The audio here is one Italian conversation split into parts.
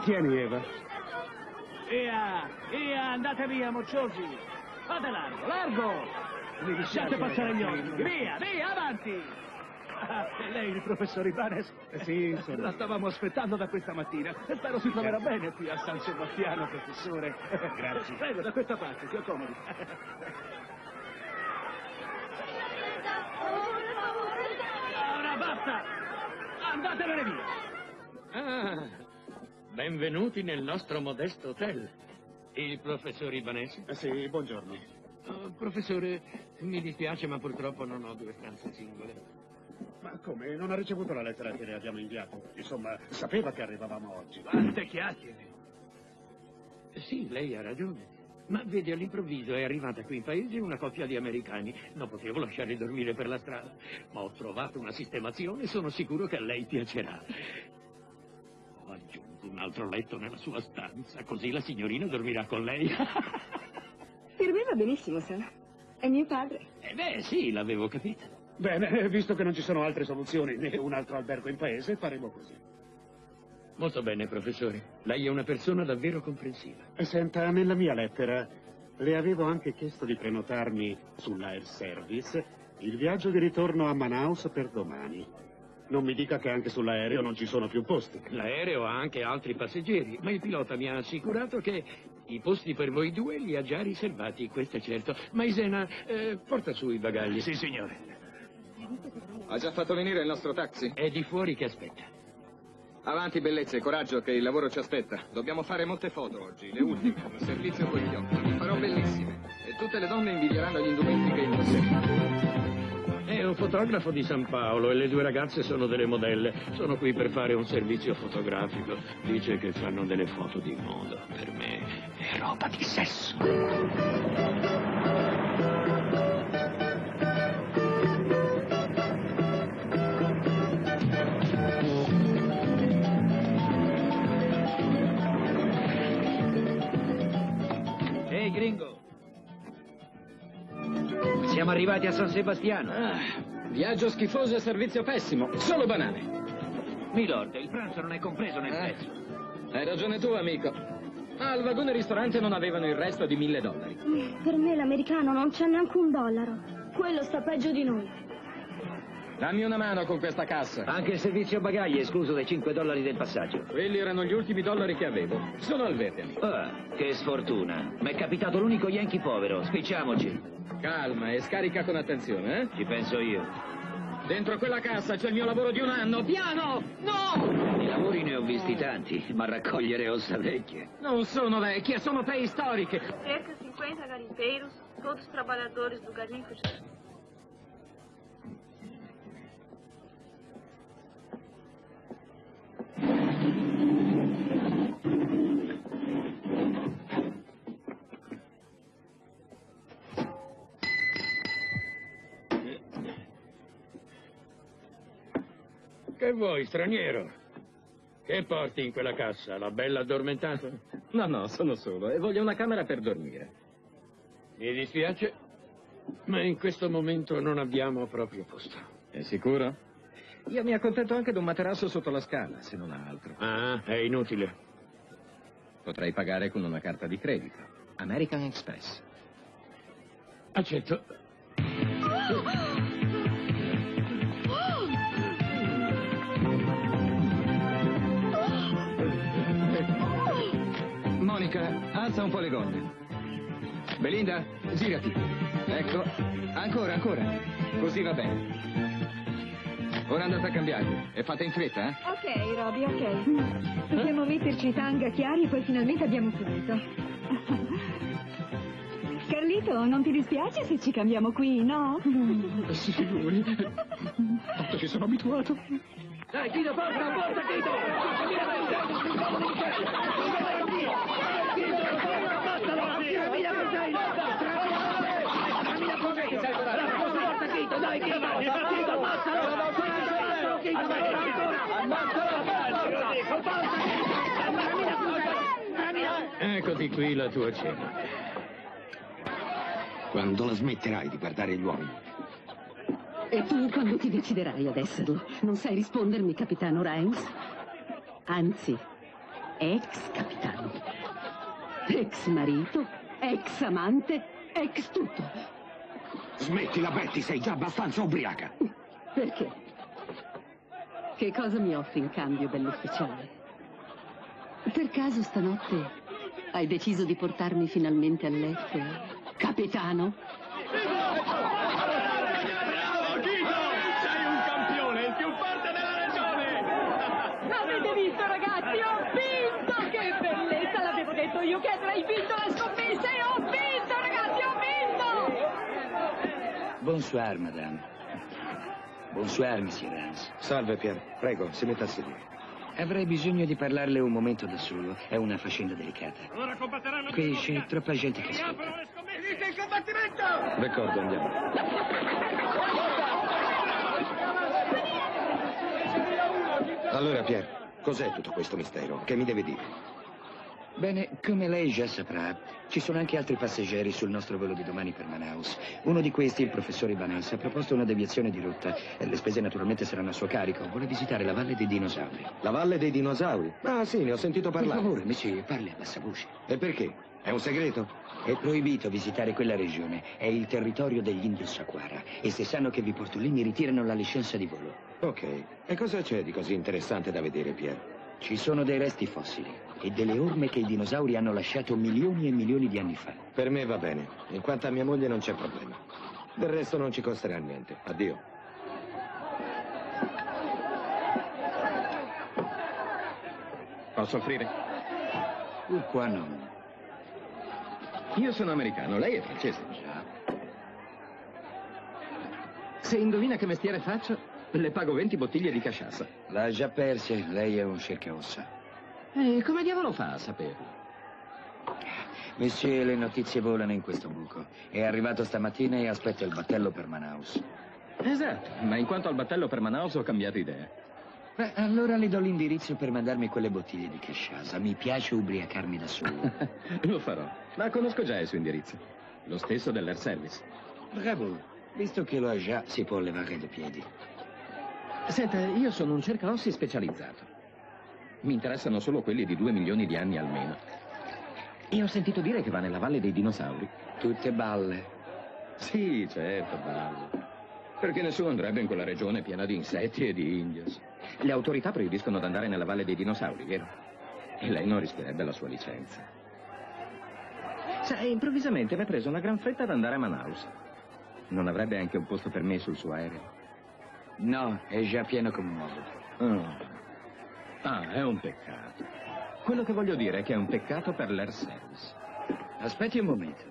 Tieni, Eva. Via, via, andate via, mocciosi. Fate largo, largo. Mi Lasciate passare gli occhi. Via, via, avanti. Ah, è lei il professor Ibanez? Sì, sono. La stavamo aspettando da questa mattina. Spero si troverà bene qui a San Sebastiano, professore. Grazie. Prego, da questa parte, si accomodi. Ora basta! Andatevene via! Ah, benvenuti nel nostro modesto hotel. Il professor Ibanez? Sì, buongiorno. Oh, professore, mi dispiace, ma purtroppo non ho 2 stanze singole. Ma come? Non ha ricevuto la lettera che le abbiamo inviato? Insomma, sapeva che arrivavamo oggi. Quante chiacchiere! Sì, lei ha ragione. Ma vedi, all'improvviso è arrivata qui in paese una coppia di americani. Non potevo lasciarli dormire per la strada. Ma ho trovato una sistemazione e sono sicuro che a lei piacerà. Ho aggiunto un altro letto nella sua stanza, così la signorina dormirà con lei. Per me va benissimo, sa. È mio padre. Beh, sì, l'avevo capito. Bene, visto che non ci sono altre soluzioni né un altro albergo in paese, faremo così. Molto bene, professore. Lei è una persona davvero comprensiva. Senta, nella mia lettera le avevo anche chiesto di prenotarmi sull'Air Service il viaggio di ritorno a Manaus per domani. Non mi dica che anche sull'aereo non ci sono più posti. L'aereo ha anche altri passeggeri, ma il pilota mi ha assicurato che i posti per voi due li ha già riservati, questo è certo. Maisena, porta su i bagagli. Sì, signore. Ha già fatto venire il nostro taxi? È di fuori che aspetta. Avanti, bellezze, coraggio che il lavoro ci aspetta. Dobbiamo fare molte foto oggi, le ultime, un servizio con gli occhi. Li farò bellissime. E tutte le donne invidieranno gli indumenti che indosseremo. È un fotografo di San Paolo e le 2 ragazze sono delle modelle. Sono qui per fare un servizio fotografico. Dice che fanno delle foto di moda. Per me è roba di sesso. Ehi, gringo. Siamo arrivati a San Sebastiano. Viaggio schifoso e servizio pessimo. Solo banane. Milord, il pranzo non è compreso nel prezzo. Hai ragione tu, amico. Al vagone ristorante non avevano il resto di $1000. Per me l'americano non c'è neanche $1. Quello sta peggio di noi. Dammi una mano con questa cassa. Anche il servizio bagagli è escluso dai $5 del passaggio. Quelli erano gli ultimi dollari che avevo. Sono al verde, amico. Ah, che sfortuna. Mi è capitato l'unico Yankee povero. Spicciamoci. Calma e scarica con attenzione, eh? Ci penso io. Dentro quella cassa c'è il mio lavoro di 1 anno. Piano! No! Di lavori ne ho visti tanti, ma raccogliere ossa vecchie. Non sono vecchie, sono preistoriche. Cerca 50 garimpeiros, todos trabalhadores do garimpo de... Che vuoi, straniero? Che porti in quella cassa? La bella addormentata? No, sono solo e voglio una camera per dormire. Mi dispiace, ma in questo momento non abbiamo proprio posto. È sicuro? Io mi accontento anche di un materasso sotto la scala, se non altro. Ah, è inutile. Potrei pagare con una carta di credito. American Express. Accetto. Monica, alza un po' le gonne. Belinda, girati. Ecco, ancora. Così va bene. Ora andate a cambiarvi e fate in fretta, eh? Ok, Roby, ok. Dobbiamo metterci i tanga chiari e poi finalmente abbiamo finito. Carlito, non ti dispiace se ci cambiamo qui, no? Sì, figuri. Tanto ci sono abituato. Dai, Tito, porta, Tito! Eccoti qui la tua cena. Quando la smetterai di guardare gli uomini? E tu quando ti deciderai ad esserlo? Non sai rispondermi, capitano Reigns? Anzi, ex capitano, ex marito, ex amante, ex tutto. Smettila, Betty, sei già abbastanza ubriaca. Perché? Che cosa mi offri in cambio, bello speciale? Per caso stanotte hai deciso di portarmi finalmente a letto, capitano? Avete visto, ragazzi? Ho vinto! Che bellezza! L'avevo detto io che avrei vinto la scommessa e ho vinto, ragazzi! Ho vinto! Bonsoir, madame. Bonsoir, monsieur Rance. Salve, Pierre. Prego, si metta a sedere. Avrei bisogno di parlarle un momento da solo. È una faccenda delicata. Ora combatteranno. Qui c'è troppa gente che aspetta. Finite il combattimento! D'accordo, andiamo. Allora, Pierre, cos'è tutto questo mistero? Che mi deve dire? Bene, come lei già saprà, ci sono anche altri passeggeri sul nostro volo di domani per Manaus. Uno di questi, il professor Ibanez, ha proposto una deviazione di rotta. E le spese naturalmente saranno a suo carico. Vuole visitare la Valle dei Dinosauri. La Valle dei Dinosauri? Ah, sì, ne ho sentito Per parlare. favore, monsieur, parli a bassa voce. E perché? È un segreto? È proibito visitare quella regione. È il territorio degli Indios Aquara. E se sanno che vi porto lì, mi ritirano la licenza di volo. Ok. E cosa c'è di così interessante da vedere, Pierre? Ci sono dei resti fossili e delle orme che i dinosauri hanno lasciato milioni e milioni di anni fa. Per me va bene. In quanto a mia moglie non c'è problema. Del resto non ci costerà niente. Addio. Posso offrire? Qua non. Io sono americano, lei è francese. Già. Se indovina che mestiere faccio, le pago 20 bottiglie di cachaça. L'ha già persa, lei è un cercaossa. E come diavolo fa a saperlo? Monsieur, le notizie volano in questo buco. È arrivato stamattina e aspetta il battello per Manaus. Esatto, ma in quanto al battello per Manaus ho cambiato idea. Beh, allora le do l'indirizzo per mandarmi quelle bottiglie di cachaça. Mi piace ubriacarmi da solo. Lo farò, ma conosco già il suo indirizzo. Lo stesso dell'Air Service. Bravo. Visto che lo ha già, si può levare dai piedi. Senta, io sono un cercaossi specializzato. Mi interessano solo quelli di 2 milioni di anni almeno. E ho sentito dire che va nella Valle dei Dinosauri. Tutte balle. Sì, certo, bello. Perché nessuno andrebbe in quella regione piena di insetti e di indios. Le autorità proibiscono di andare nella Valle dei Dinosauri, vero? E lei non rischierebbe la sua licenza. Sai, improvvisamente mi è preso una gran fretta ad andare a Manaus. Non avrebbe anche un posto per me sul suo aereo? No, è già pieno come un uovo. Ah, è un peccato. Quello che voglio dire è che è un peccato per l'Air Service. Aspetti un momento.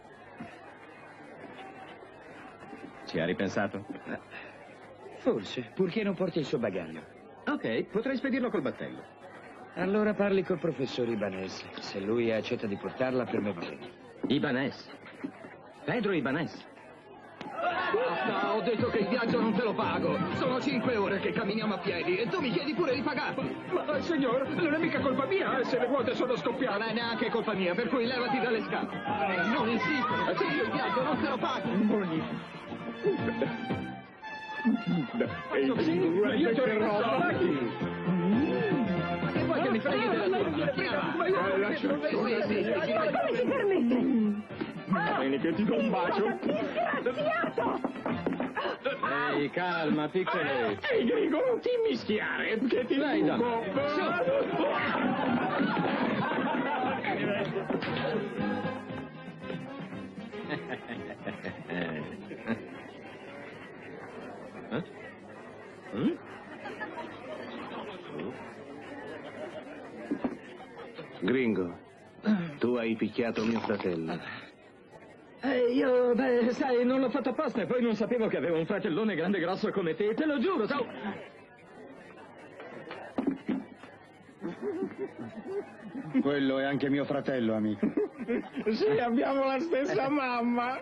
Ci ha ripensato? Forse, purché non porti il suo bagaglio. Ok, potrei spedirlo col battello. Allora parli col professor Ibanez. Se lui accetta di portarla, per me va bene. Ibanez. Pedro Ibanez. Basta, ho detto che il viaggio non te lo pago. Sono 5 ore che camminiamo a piedi e tu mi chiedi pure di pagarlo. Ma signor, non è mica colpa mia se le ruote sono scoppiate. Non è neanche colpa mia, per cui levati dalle scale. Non insistere, se io il viaggio non te lo pago. Io che roba. Ma che vuoi che mi freghi della tua macchina? Come si permette? Bene, che ti do un bacio. Disgraziato! Ehi, calma, piccoletto. Ehi, Grigo, non ti mischiare, che ti Dai, dico. Gringo, tu hai picchiato mio fratello. Io, sai, non l'ho fatto apposta e poi non sapevo che avevo un fratellone grande e grosso come te lo giuro, ciao. Quello è anche mio fratello, amico. Sì, abbiamo la stessa mamma.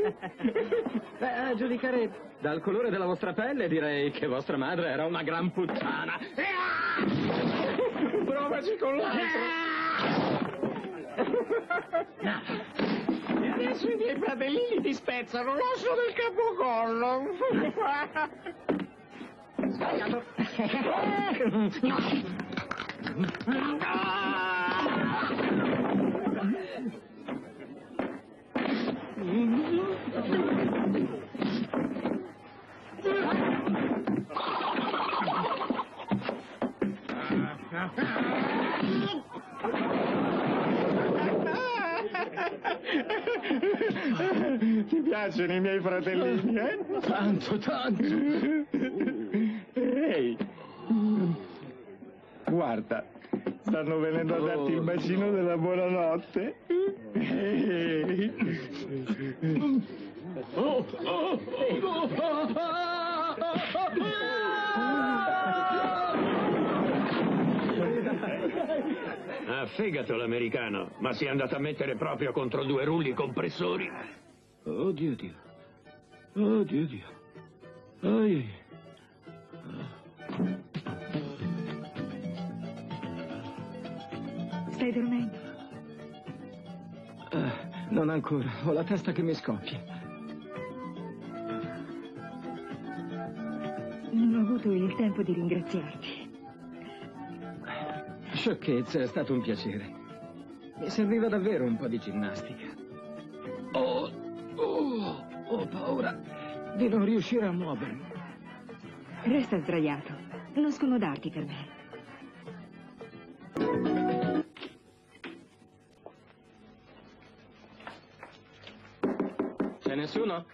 A giudicare dal colore della vostra pelle direi che vostra madre era una gran puttana. Provaci con l'altro. E adesso i miei fratellini ti spezzano l'osso del capocollo. Sbagliato. Ti piacciono i miei fratellini, eh? Tanto, tanto. Ehi, guarda, stanno venendo a darti il bacino della buonanotte. Ah, fegato l'americano, ma si è andato a mettere proprio contro due rulli compressori. Oh Dio Dio. Oh Dio Dio. Oh, Stai dormendo? Non ancora, ho la testa che mi scoppia. Non ho avuto il tempo di ringraziarti. Sciocchezza, è stato un piacere. Mi serviva davvero un po' di ginnastica. Ho paura di non riuscire a muovermi. Resta sdraiato. Non scomodarti per me. C'è nessuno?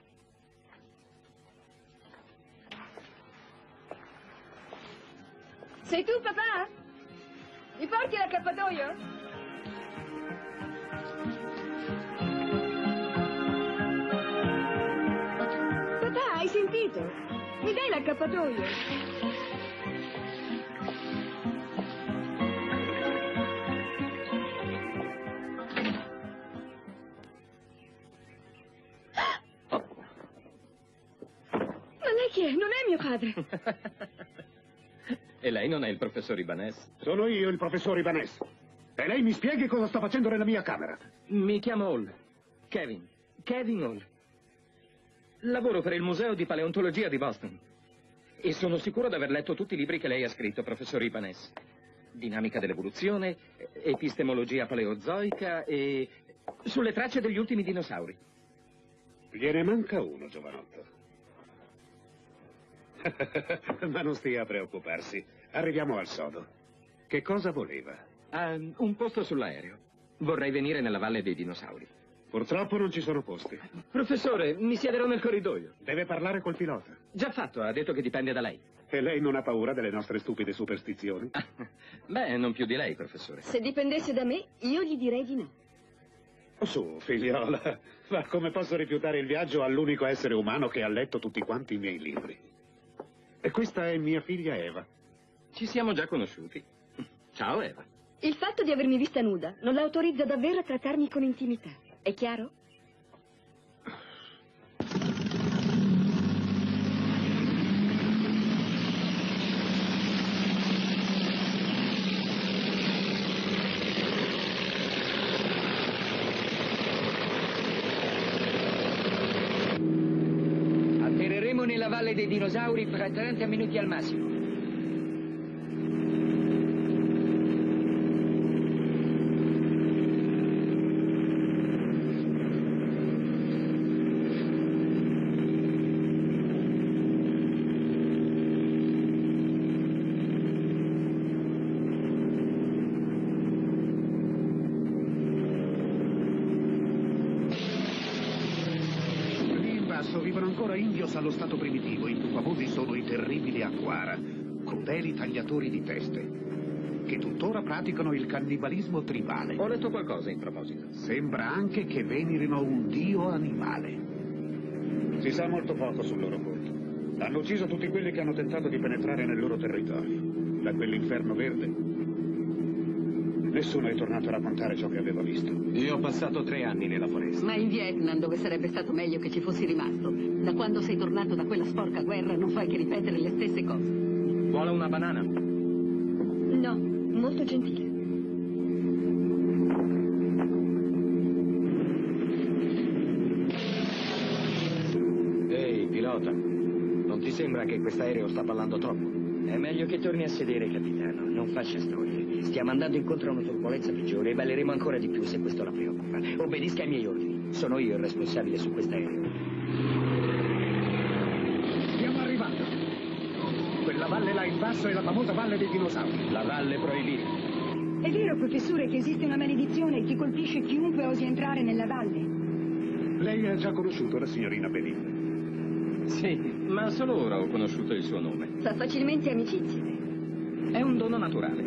Sei tu, papà? Mi porti l'accappatoio? Papà, hai sentito? Mi dai l'accappatoio? Ma lei chi è? Non è mio padre. E lei non è il professor Ibanez? Sono io il professor Ibanez. E lei mi spieghi cosa sta facendo nella mia camera. Mi chiamo Hall. Kevin Hall. Lavoro per il Museo di Paleontologia di Boston. E sono sicuro di aver letto tutti i libri che lei ha scritto, professor Ibanez. Dinamica dell'evoluzione, epistemologia paleozoica e sulle tracce degli ultimi dinosauri. Gliene manca uno, giovanotto. Ma non stia a preoccuparsi. Arriviamo al sodo. Che cosa voleva? Un posto sull'aereo. Vorrei venire nella Valle dei Dinosauri. Purtroppo non ci sono posti. Professore, mi siederò nel corridoio. Deve parlare col pilota. Già fatto, ha detto che dipende da lei. E lei non ha paura delle nostre stupide superstizioni? Beh, non più di lei, professore. Se dipendesse da me, io gli direi di no. Su, figliola. Ma come posso rifiutare il viaggio all'unico essere umano che ha letto tutti quanti i miei libri? E questa è mia figlia Eva. Ci siamo già conosciuti. Ciao, Eva. Il fatto di avermi vista nuda non l'autorizza davvero a trattarmi con intimità. È chiaro? Atterreremo nella Valle dei Dinosauri fra 30 minuti al massimo. Vivono ancora indios allo stato primitivo. I più famosi sono i terribili Aquara, crudeli tagliatori di teste, che tuttora praticano il cannibalismo tribale. Ho letto qualcosa in proposito. Sembra anche che venerino un dio animale. Si sa molto poco sul loro conto. Hanno ucciso tutti quelli che hanno tentato di penetrare nel loro territorio. Da quell'inferno verde nessuno è tornato a raccontare ciò che aveva visto. Io ho passato 3 anni nella foresta. Ma in Vietnam, dove sarebbe stato meglio che ci fossi rimasto. Da quando sei tornato da quella sporca guerra non fai che ripetere le stesse cose. Vuole una banana? No, molto gentile. Ehi, pilota, non ti sembra che quest'aereo sta ballando troppo? È meglio che torni a sedere, capitano. Non faccia storie. Stiamo andando incontro a una turbolenza peggiore e balleremo ancora di più se questo la preoccupa. Obbedisca ai miei ordini. Sono io il responsabile su quest'aereo. Stiamo arrivando. Quella valle là in basso è la famosa valle dei dinosauri. La valle proibita. È vero, professore, che esiste una maledizione che colpisce chiunque osi entrare nella valle? Lei ha già conosciuto la signorina Belinda? Sì, ma solo ora ho conosciuto il suo nome. Fa facilmente amicizia. È un dono naturale.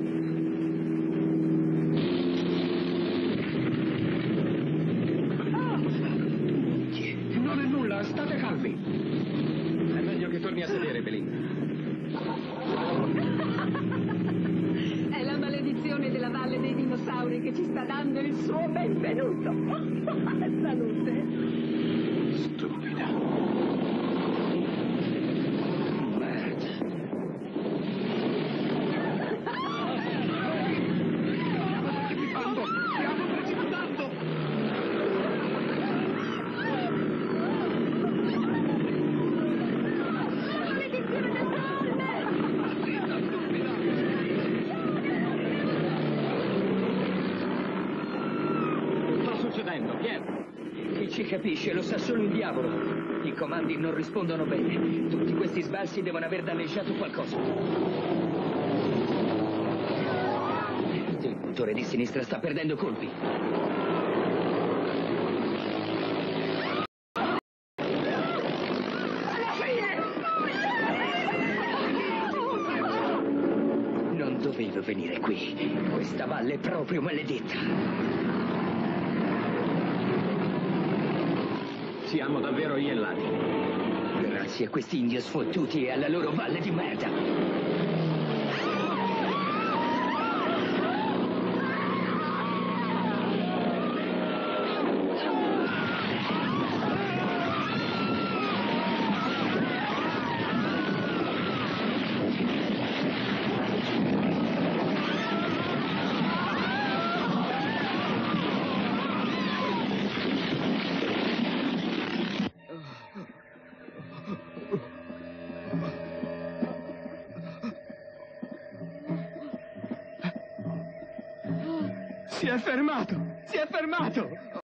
Non è nulla, state calmi. È meglio che torni a sedere, Belinda. È la maledizione della valle dei dinosauri che ci sta dando il suo benvenuto. Salute. Chi ci capisce lo sa solo il diavolo. I comandi non rispondono bene. Tutti questi sbalzi devono aver danneggiato qualcosa. Il motore di sinistra sta perdendo colpi. Non dovevo venire qui. Questa valle è proprio maledetta. Siamo davvero iellati. Grazie a questi india sfottuti e alla loro valle di merda. Si è fermato! Si è fermato!